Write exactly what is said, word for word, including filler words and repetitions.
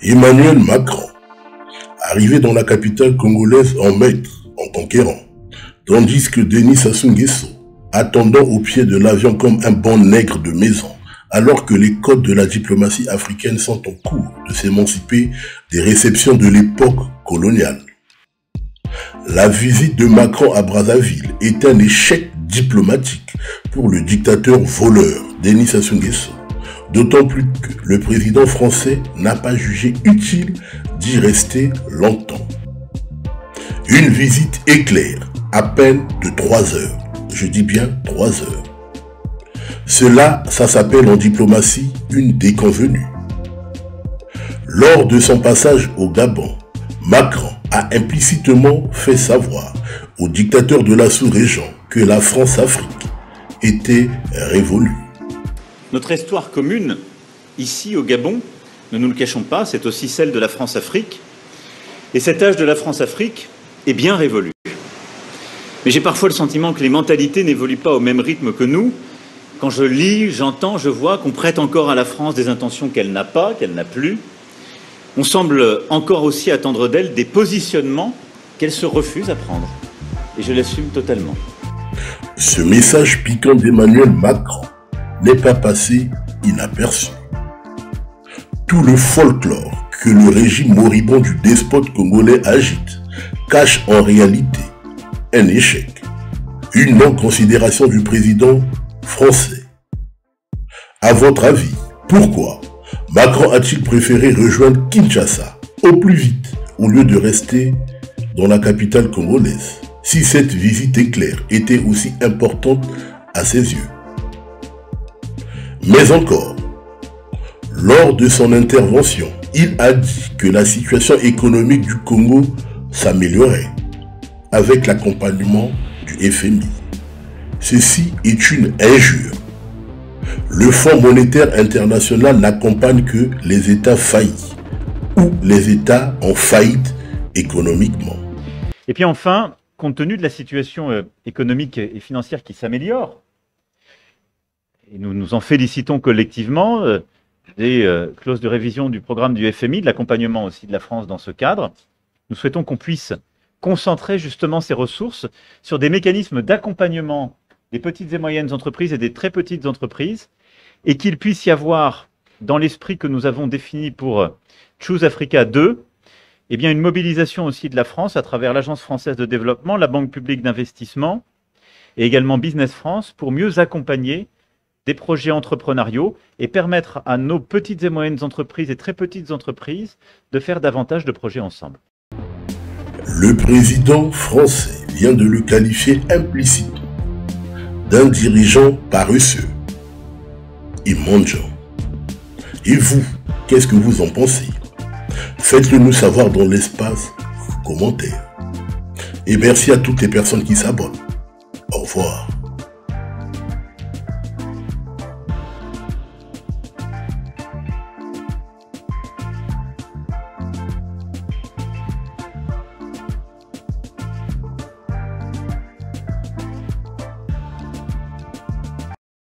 Emmanuel Macron, arrivé dans la capitale congolaise en maître, en conquérant, tandis que Denis Sassou Nguesso, attendant au pied de l'avion comme un bon nègre de maison, alors que les codes de la diplomatie africaine sont en cours de s'émanciper des réceptions de l'époque coloniale. La visite de Macron à Brazzaville est un échec diplomatique pour le dictateur voleur Denis Sassou Nguesso, d'autant plus que le président français n'a pas jugé utile d'y rester longtemps. Une visite éclair, à peine de trois heures. Je dis bien trois heures. Cela, ça s'appelle en diplomatie une déconvenue. Lors de son passage au Gabon, Macron a implicitement fait savoir au dictateur de la sous-région que la France-Afrique était révolue. Notre histoire commune, ici au Gabon, ne nous le cachons pas, c'est aussi celle de la France-Afrique. Et cet âge de la France-Afrique est bien révolu. Mais j'ai parfois le sentiment que les mentalités n'évoluent pas au même rythme que nous. Quand je lis, j'entends, je vois qu'on prête encore à la France des intentions qu'elle n'a pas, qu'elle n'a plus. On semble encore aussi attendre d'elle des positionnements qu'elle se refuse à prendre. Et je l'assume totalement. Ce message piquant d'Emmanuel Macron n'est pas passé inaperçu. Tout le folklore que le régime moribond du despote congolais agite cache en réalité un échec, une non-considération du président français. À votre avis, pourquoi Macron a-t-il préféré rejoindre Kinshasa au plus vite au lieu de rester dans la capitale congolaise, si cette visite éclair était aussi importante à ses yeux? Mais encore, lors de son intervention, il a dit que la situation économique du Congo s'améliorait avec l'accompagnement du F M I. Ceci est une injure. Le Fonds monétaire international n'accompagne que les États faillis ou les États en faillite économiquement. Et puis enfin, compte tenu de la situation euh, économique et financière qui s'améliore, et nous nous en félicitons collectivement, euh, des euh, clauses de révision du programme du F M I, de l'accompagnement aussi de la France dans ce cadre, nous souhaitons qu'on puisse concentrer justement ces ressources sur des mécanismes d'accompagnement des petites et moyennes entreprises et des très petites entreprises, et qu'il puisse y avoir, dans l'esprit que nous avons défini pour Choose Africa deux, eh bien une mobilisation aussi de la France à travers l'Agence française de développement, la Banque publique d'investissement et également Business France pour mieux accompagner des projets entrepreneuriaux et permettre à nos petites et moyennes entreprises et très petites entreprises de faire davantage de projets ensemble. Le président français vient de le qualifier implicitement d'un dirigeant paresseux et mendiant. Et vous, qu'est-ce que vous en pensez? Faites-le nous savoir dans l'espace commentaire. Et merci à toutes les personnes qui s'abonnent. Au revoir.